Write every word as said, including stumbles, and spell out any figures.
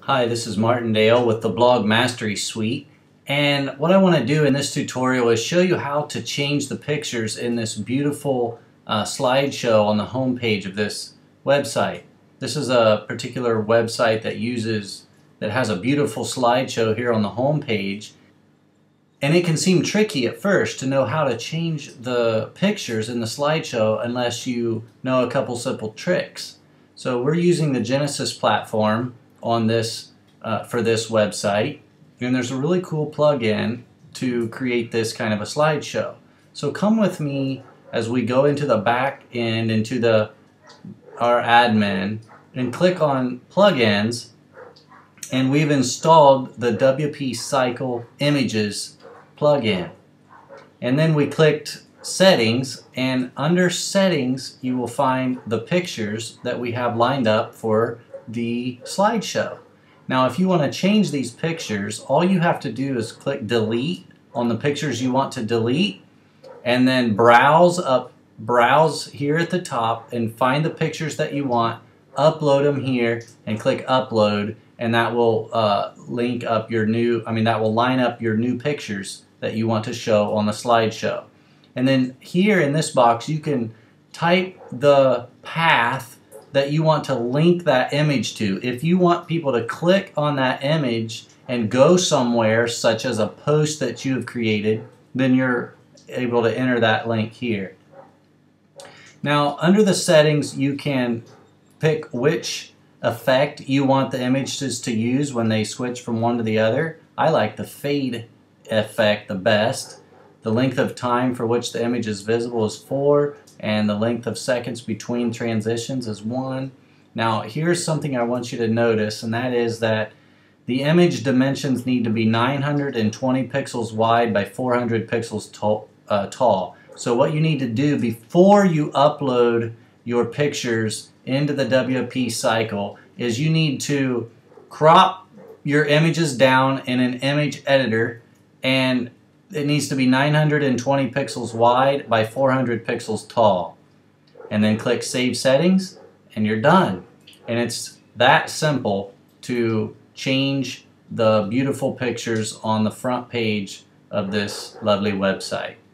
Hi, this is Martindale with the Blog Mastery Suite, and what I want to do in this tutorial is show you how to change the pictures in this beautiful uh, slideshow on the home page of this website. This is a particular website that uses that has a beautiful slideshow here on the home page, and it can seem tricky at first to know how to change the pictures in the slideshow unless you know a couple simple tricks. So we're using the Genesis platform on this uh, for this website, and there's a really cool plugin to create this kind of a slideshow. So come with me as we go into the back end, into the our admin, and click on plugins, and we've installed the W P Cycle Images plugin. And then we clicked Settings, and under Settings you will find the pictures that we have lined up for the slideshow. Now if you want to change these pictures, all you have to do is click Delete on the pictures you want to delete, and then browse up browse here at the top and find the pictures that you want, upload them here and click Upload, and that will uh, link up your new I mean that will line up your new pictures that you want to show on the slideshow. And then here in this box you can type the path that you want to link that image to. If you want people to click on that image and go somewhere, such as a post that you have created, then you're able to enter that link here. Now under the settings you can pick which effect you want the images to use when they switch from one to the other. I like the fade effect the best. The length of time for which the image is visible is four, and the length of seconds between transitions is one. Now here's something I want you to notice, and that is that the image dimensions need to be nine hundred twenty pixels wide by four hundred pixels tall, uh, tall. So what you need to do before you upload your pictures into the W P Cycle is you need to crop your images down in an image editor, and it needs to be nine hundred twenty pixels wide by four hundred pixels tall. And then click Save Settings, and you're done. And it's that simple to change the beautiful pictures on the front page of this lovely website.